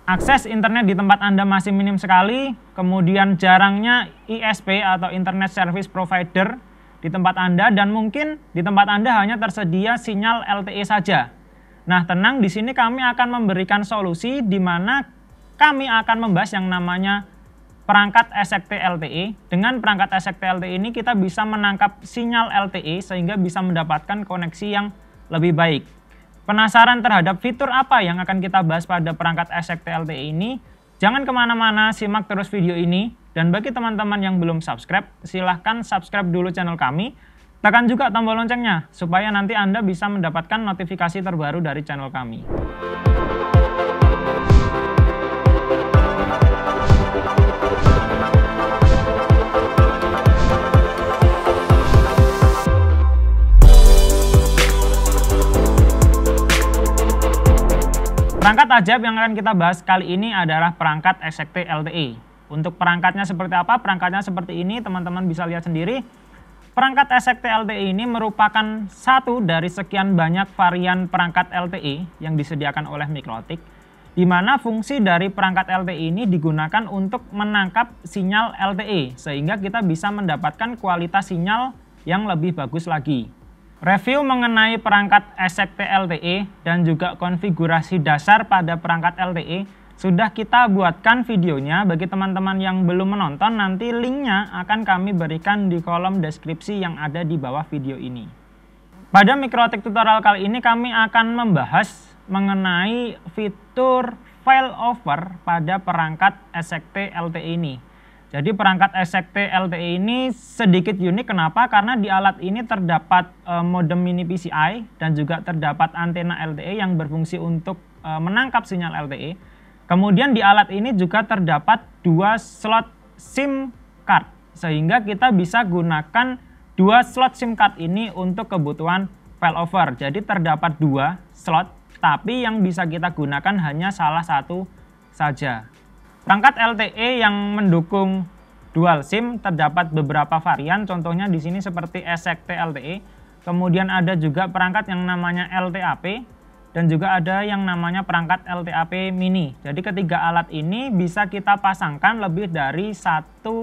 akses internet di tempat Anda masih minim sekali, kemudian jarangnya ISP atau Internet Service Provider di tempat Anda, dan mungkin di tempat Anda hanya tersedia sinyal LTE saja. Nah, tenang, di sini kami akan memberikan solusi di mana kami akan membahas yang namanya perangkat ESECT LTE. Dengan perangkat ESECT LTE ini kita bisa menangkap sinyal LTE sehingga bisa mendapatkan koneksi yang lebih baik. Penasaran terhadap fitur apa yang akan kita bahas pada perangkat ESECT LTE ini? Jangan kemana-mana, simak terus video ini. Dan bagi teman-teman yang belum subscribe, silahkan subscribe dulu channel kami. Tekan juga tombol loncengnya, supaya nanti Anda bisa mendapatkan notifikasi terbaru dari channel kami. Perangkat ajaib yang akan kita bahas kali ini adalah perangkat ESECT LTE. Untuk perangkatnya seperti apa? Perangkatnya seperti ini, teman-teman bisa lihat sendiri. Perangkat ESECT LTE ini merupakan satu dari sekian banyak varian perangkat LTE yang disediakan oleh Mikrotik, di mana fungsi dari perangkat LTE ini digunakan untuk menangkap sinyal LTE, sehingga kita bisa mendapatkan kualitas sinyal yang lebih bagus lagi. Review mengenai perangkat ESECT LTE dan juga konfigurasi dasar pada perangkat LTE sudah kita buatkan videonya. Bagi teman-teman yang belum menonton, nanti linknya akan kami berikan di kolom deskripsi yang ada di bawah video ini. Pada Mikrotik tutorial kali ini kami akan membahas mengenai fitur failover pada perangkat ESECT LTE ini. Jadi perangkat ESECT LTE ini sedikit unik. Kenapa? Karena di alat ini terdapat modem mini PCI dan juga terdapat antena LTE yang berfungsi untuk menangkap sinyal LTE. Kemudian di alat ini juga terdapat 2 slot SIM card, sehingga kita bisa gunakan 2 slot SIM card ini untuk kebutuhan failover. Jadi terdapat 2 slot, tapi yang bisa kita gunakan hanya salah satu saja. Perangkat LTE yang mendukung dual SIM terdapat beberapa varian, contohnya di sini seperti ESECT LTE. Kemudian ada juga perangkat yang namanya LTAP dan juga ada yang namanya perangkat LTAP mini. Jadi ketiga alat ini bisa kita pasangkan lebih dari 1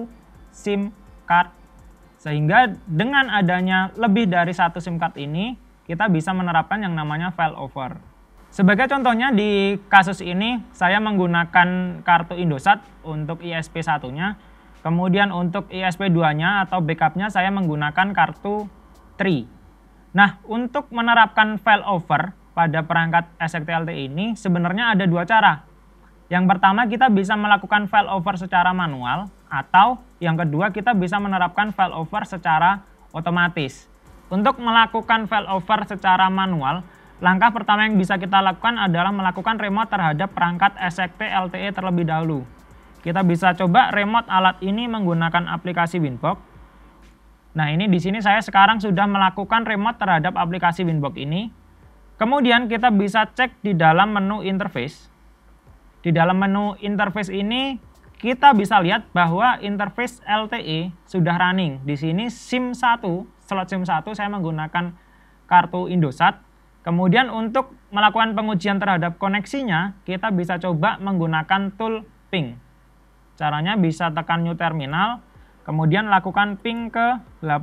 SIM card, sehingga dengan adanya lebih dari 1 SIM card ini kita bisa menerapkan yang namanya failover. Sebagai contohnya di kasus ini saya menggunakan kartu Indosat untuk ISP 1-nya. Kemudian untuk ISP 2-nya atau backupnya saya menggunakan kartu Tri. Nah, untuk menerapkan failover pada perangkat ESECT LTE ini sebenarnya ada 2 cara. Yang pertama, kita bisa melakukan failover secara manual, atau yang kedua kita bisa menerapkan failover secara otomatis. Untuk melakukan failover secara manual, langkah pertama yang bisa kita lakukan adalah melakukan remote terhadap perangkat ESECT LTE terlebih dahulu. Kita bisa coba remote alat ini menggunakan aplikasi Winbox. Nah, ini di sini saya sekarang sudah melakukan remote terhadap aplikasi Winbox ini. Kemudian kita bisa cek di dalam menu interface. Di dalam menu interface ini kita bisa lihat bahwa interface LTE sudah running. Di sini SIM 1, slot SIM 1 saya menggunakan kartu Indosat. Kemudian untuk melakukan pengujian terhadap koneksinya, kita bisa coba menggunakan tool ping. Caranya bisa tekan new terminal, kemudian lakukan ping ke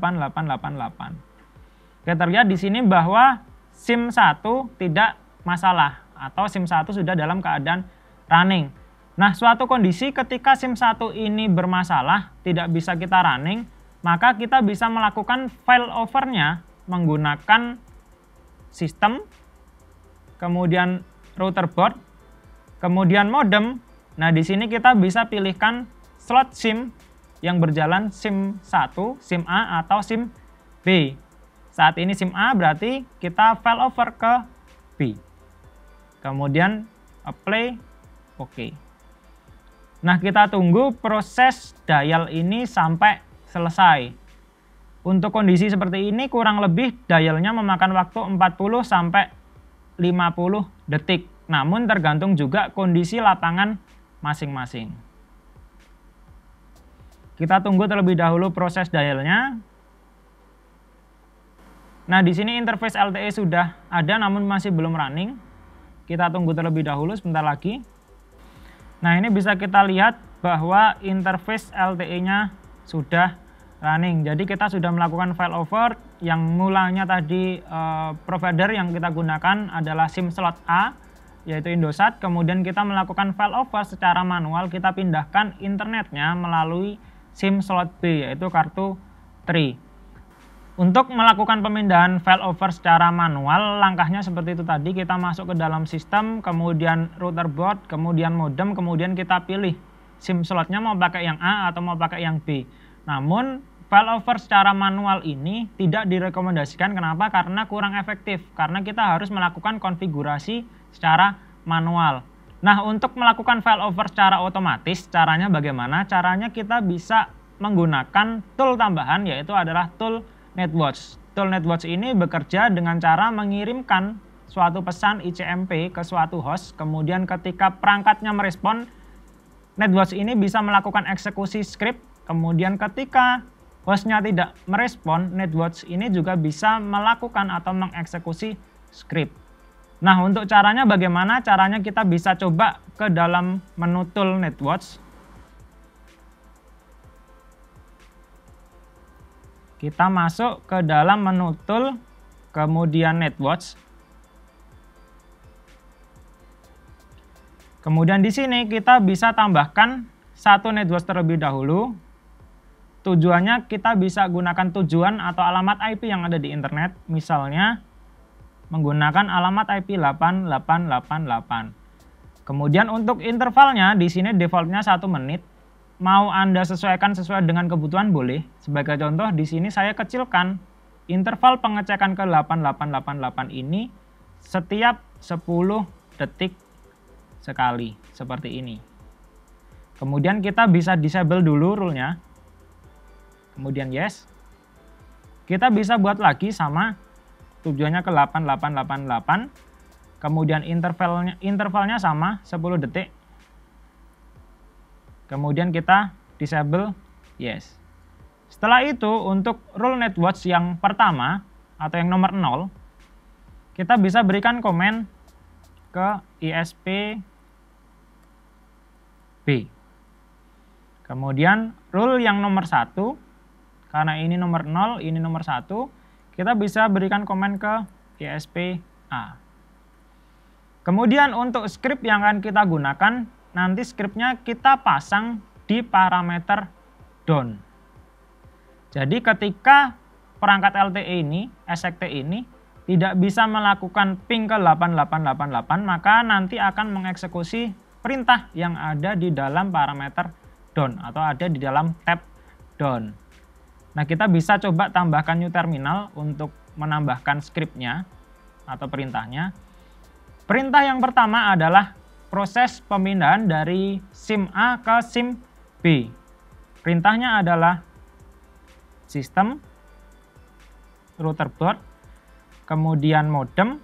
8888. Kita lihat di sini bahwa SIM 1 tidak masalah, atau SIM 1 sudah dalam keadaan running. Nah, suatu kondisi ketika SIM 1 ini bermasalah, tidak bisa kita running, maka kita bisa melakukan failover-nya menggunakan sistem, kemudian router board, kemudian modem. Nah, di sini kita bisa pilihkan slot SIM yang berjalan SIM 1, SIM A atau SIM B. Saat ini SIM A, berarti kita failover ke B. Kemudian apply, oke. Nah, kita tunggu proses dial ini sampai selesai. Untuk kondisi seperti ini kurang lebih dialnya memakan waktu 40 sampai 50 detik. Namun tergantung juga kondisi lapangan masing-masing. Kita tunggu terlebih dahulu proses dialnya. Nah, di sini interface LTE sudah ada namun masih belum running. Kita tunggu terlebih dahulu sebentar lagi. Nah, ini bisa kita lihat bahwa interface LTE-nya sudah running. Jadi kita sudah melakukan failover yang mulanya tadi provider yang kita gunakan adalah SIM slot A, yaitu Indosat. Kemudian kita melakukan failover secara manual, kita pindahkan internetnya melalui SIM slot B, yaitu kartu Tri. Untuk melakukan pemindahan failover secara manual, langkahnya seperti itu tadi. Kita masuk ke dalam sistem, kemudian router board, kemudian modem, kemudian kita pilih SIM slotnya mau pakai yang A atau mau pakai yang B. Namun failover secara manual ini tidak direkomendasikan. Kenapa? Karena kurang efektif. Karena kita harus melakukan konfigurasi secara manual. Nah, untuk melakukan failover secara otomatis, caranya bagaimana? Caranya kita bisa menggunakan tool tambahan, yaitu adalah tool NetWatch. Tool NetWatch ini bekerja dengan cara mengirimkan suatu pesan ICMP ke suatu host, kemudian ketika perangkatnya merespon, NetWatch ini bisa melakukan eksekusi script, kemudian ketika hostnya tidak merespon, NetWatch ini juga bisa melakukan atau mengeksekusi script. Nah, untuk caranya bagaimana? Caranya kita bisa coba ke dalam menu tool NetWatch. Kita masuk ke dalam menu tool, kemudian NetWatch. Kemudian di sini kita bisa tambahkan satu NetWatch terlebih dahulu. Tujuannya kita bisa gunakan tujuan atau alamat IP yang ada di internet, misalnya menggunakan alamat IP 8888. Kemudian untuk intervalnya di sini defaultnya 1 menit. Mau Anda sesuaikan sesuai dengan kebutuhan boleh. Sebagai contoh di sini saya kecilkan interval pengecekan ke 8888 ini setiap 10 detik sekali, seperti ini. Kemudian kita bisa disable dulu rule-nya. Kemudian yes. Kita bisa buat lagi sama, tujuannya ke 8888. Kemudian intervalnya sama 10 detik. Kemudian kita disable yes. Setelah itu untuk rule NetWatch yang pertama atau yang nomor 0, kita bisa berikan komen ke ISP B. Kemudian rule yang nomor 1, karena ini nomor 0, ini nomor 1, kita bisa berikan komen ke ISP A. Kemudian untuk script yang akan kita gunakan, nanti scriptnya kita pasang di parameter down. Jadi ketika perangkat LTE ini, SXT ini, tidak bisa melakukan ping ke 8888, maka nanti akan mengeksekusi perintah yang ada di dalam parameter down atau ada di dalam tab down. Nah, kita bisa coba tambahkan new terminal untuk menambahkan scriptnya atau perintahnya. Perintah yang pertama adalah proses pemindahan dari SIM A ke SIM B. Perintahnya adalah sistem, router board, kemudian modem,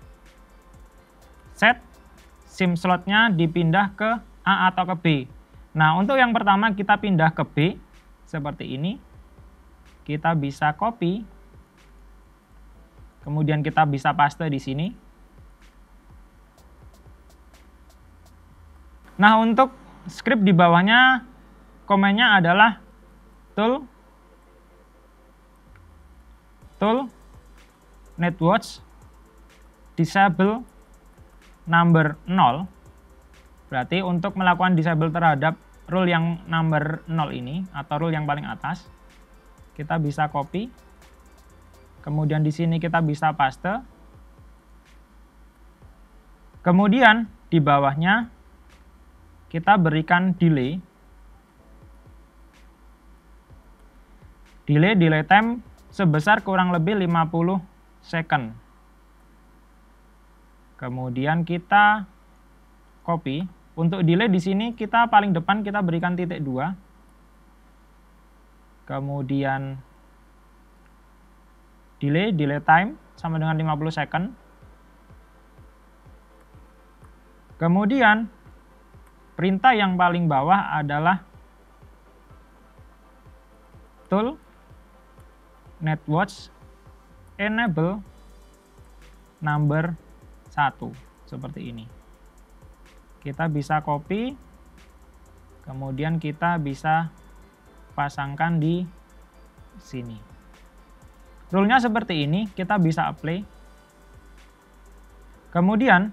set, SIM slotnya dipindah ke A atau ke B. Nah, untuk yang pertama kita pindah ke B, seperti ini. Kita bisa copy, kemudian kita bisa paste di sini. Nah, untuk script di bawahnya, komennya adalah tool NetWatch disable number 0. Berarti untuk melakukan disable terhadap rule yang number 0 ini, atau rule yang paling atas, kita bisa copy. Kemudian di sini kita bisa paste. Kemudian di bawahnya kita berikan delay. Delay time sebesar kurang lebih 50 second. Kemudian kita copy. Untuk delay di sini kita paling depan kita berikan titik 2. Kemudian delay time sama dengan 50 second. Kemudian perintah yang paling bawah adalah tool NetWatch enable number 1, seperti ini. Kita bisa copy, Kemudian kita bisa pasangkan di sini. Rule-nya seperti ini, kita bisa apply. Kemudian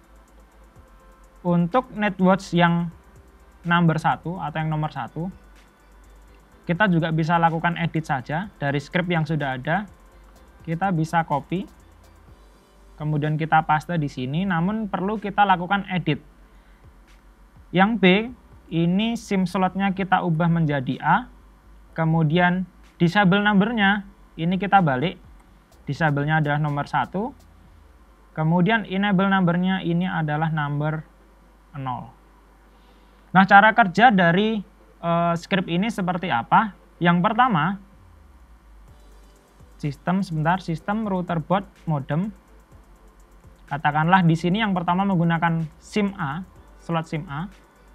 untuk networks yang number 1 atau yang nomor 1, kita juga bisa lakukan edit saja dari script yang sudah ada. Kita bisa copy, kemudian kita paste di sini, namun perlu kita lakukan edit. Yang B, ini SIM slotnya kita ubah menjadi A, kemudian disable numbernya ini kita balik, disable-nya adalah nomor 1, kemudian enable numbernya ini adalah number 0. Nah, cara kerja dari script ini seperti apa? Yang pertama, sistem router boot modem. Katakanlah di sini yang pertama menggunakan SIM A, slot SIM A.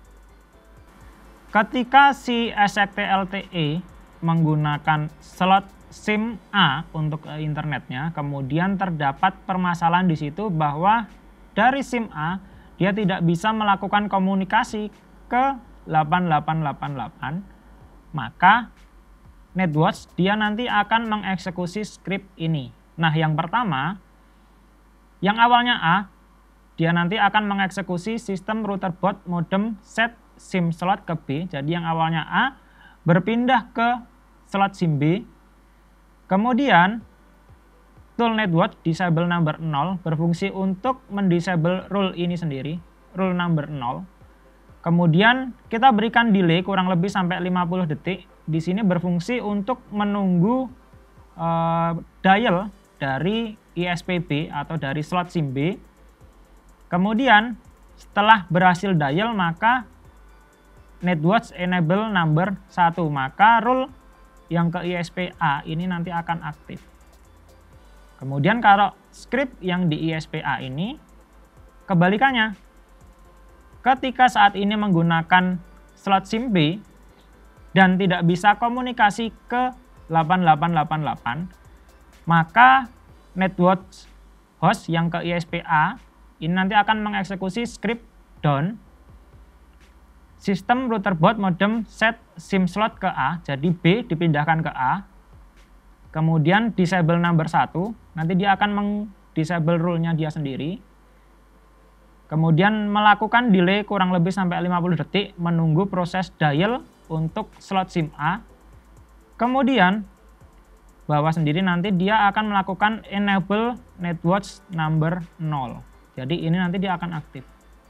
Ketika si ESECT LTE menggunakan slot SIM A untuk internetnya, kemudian terdapat permasalahan di situ bahwa dari SIM A dia tidak bisa melakukan komunikasi ke 8888, maka networks dia nanti akan mengeksekusi script ini. Nah, yang pertama, yang awalnya A, dia nanti akan mengeksekusi sistem router boot modem set SIM slot ke B. Jadi yang awalnya A berpindah ke slot SIM B. Kemudian tool network disable number 0 berfungsi untuk mendisable rule ini sendiri, rule number 0. Kemudian kita berikan delay kurang lebih sampai 50 detik. Di sini berfungsi untuk menunggu dial dari ISP-B atau dari slot SIM B. Kemudian setelah berhasil dial, maka networks enable number 1, maka rule yang ke ISP A ini nanti akan aktif. Kemudian kalau script yang di ISP A ini kebalikannya. Ketika saat ini menggunakan slot SIM B dan tidak bisa komunikasi ke 8888, maka network host yang ke ISP A ini nanti akan mengeksekusi script down sistem router boot modem set SIM slot ke A, jadi B dipindahkan ke A. Kemudian disable number 1, nanti dia akan meng-disable rule-nya dia sendiri. Kemudian melakukan delay kurang lebih sampai 50 detik menunggu proses dial untuk slot SIM A. Kemudian bawah sendiri nanti dia akan melakukan enable networks number 0. Jadi ini nanti dia akan aktif.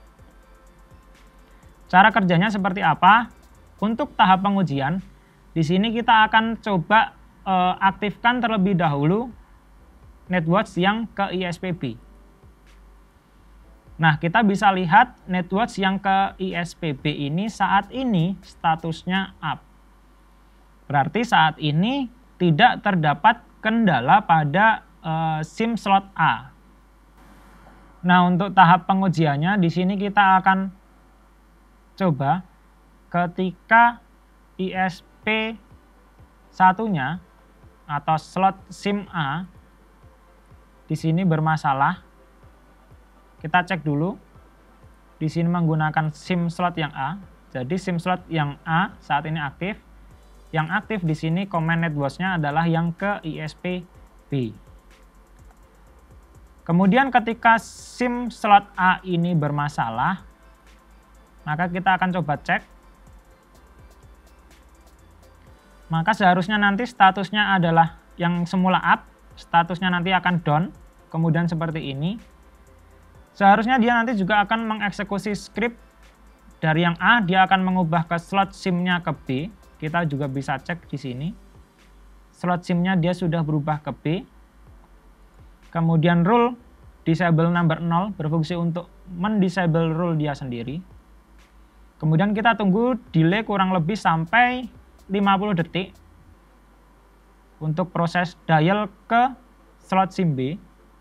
Cara kerjanya seperti apa? Untuk tahap pengujian, di sini kita akan coba aktifkan terlebih dahulu networks yang ke ISP-B. Nah, kita bisa lihat networks yang ke ISP-B ini saat ini statusnya up. Berarti saat ini tidak terdapat kendala pada SIM slot A. Nah, untuk tahap pengujiannya di sini kita akan coba ketika ISP satunya atau slot SIM A di sini bermasalah. Kita cek dulu. Di sini menggunakan SIM slot yang A. Jadi SIM slot yang A saat ini aktif. Yang aktif di sini command networks-nya adalah yang ke ISP B. Kemudian ketika SIM slot A ini bermasalah, maka kita akan coba cek. Maka seharusnya nanti statusnya adalah yang semula up, statusnya nanti akan down, kemudian seperti ini. Seharusnya dia nanti juga akan mengeksekusi script dari yang A, dia akan mengubah ke slot SIM-nya ke B. Kita juga bisa cek di sini. Slot SIM-nya dia sudah berubah ke B. Kemudian rule disable number 0 berfungsi untuk mendisable rule dia sendiri. Kemudian kita tunggu delay kurang lebih sampai 50 detik untuk proses dial ke slot SIM B.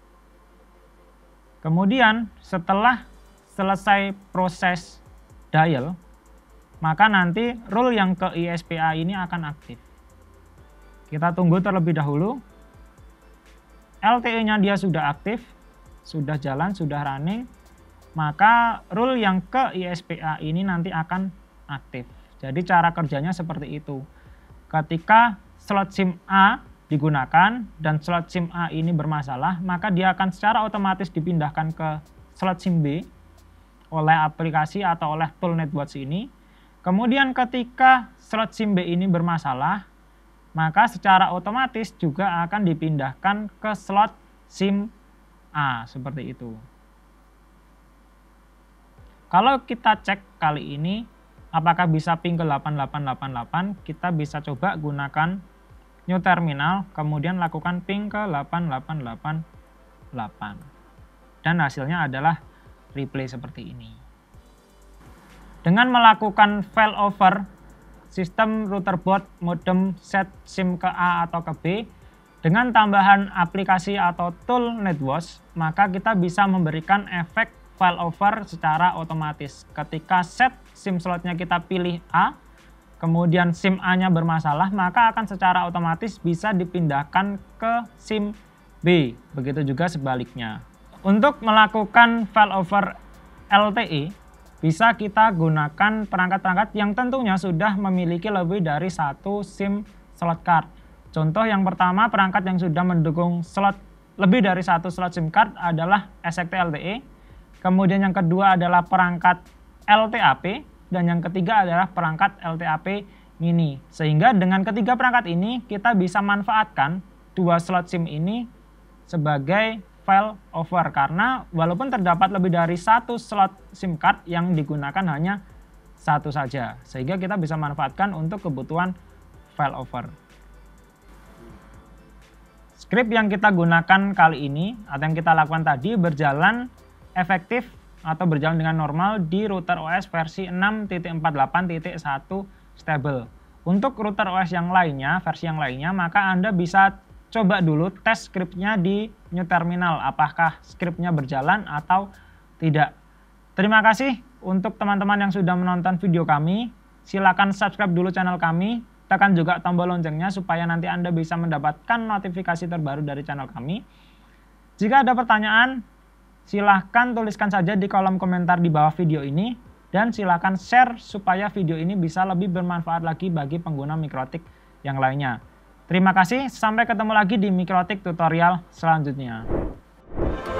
Kemudian setelah selesai proses dial, maka nanti rule yang ke ISP A ini akan aktif. Kita tunggu terlebih dahulu. LTE-nya dia sudah aktif, sudah jalan, sudah running, maka rule yang ke ISP A ini nanti akan aktif. Jadi cara kerjanya seperti itu. Ketika slot SIM A digunakan dan slot SIM A ini bermasalah, maka dia akan secara otomatis dipindahkan ke slot SIM B oleh aplikasi atau oleh tool Netwatch ini. Kemudian ketika slot SIM B ini bermasalah, maka secara otomatis juga akan dipindahkan ke slot SIM A, seperti itu. Kalau kita cek kali ini, apakah bisa ping ke 8888, kita bisa coba gunakan new terminal, kemudian lakukan ping ke 8888. Dan hasilnya adalah replay seperti ini. Dengan melakukan failover sistem router board modem set SIM ke A atau ke B, dengan tambahan aplikasi atau tool Netwatch, maka kita bisa memberikan efek failover secara otomatis. Ketika set SIM slotnya kita pilih A, kemudian SIM A-nya bermasalah, maka akan secara otomatis bisa dipindahkan ke SIM B. Begitu juga sebaliknya. Untuk melakukan failover LTE, bisa kita gunakan perangkat-perangkat yang tentunya sudah memiliki lebih dari satu SIM slot card. Contoh yang pertama, perangkat yang sudah mendukung lebih dari satu slot SIM card adalah SXT LTE. Kemudian yang kedua adalah perangkat LTAP, dan yang ketiga adalah perangkat LTAP mini. Sehingga dengan ketiga perangkat ini kita bisa manfaatkan dua slot SIM ini sebagai failover, karena walaupun terdapat lebih dari satu slot SIM card, yang digunakan hanya satu saja, sehingga kita bisa manfaatkan untuk kebutuhan failover. Script yang kita gunakan kali ini atau yang kita lakukan tadi berjalan efektif atau berjalan dengan normal di router OS versi 6.48.1 stable. Untuk router OS yang lainnya, versi yang lainnya, maka Anda bisa coba dulu tes scriptnya di new terminal, apakah scriptnya berjalan atau tidak. Terima kasih untuk teman-teman yang sudah menonton video kami. Silakan subscribe dulu channel kami, tekan juga tombol loncengnya supaya nanti Anda bisa mendapatkan notifikasi terbaru dari channel kami. Jika ada pertanyaan, silahkan tuliskan saja di kolom komentar di bawah video ini, dan silahkan share supaya video ini bisa lebih bermanfaat lagi bagi pengguna Mikrotik yang lainnya. Terima kasih, sampai ketemu lagi di Mikrotik tutorial selanjutnya.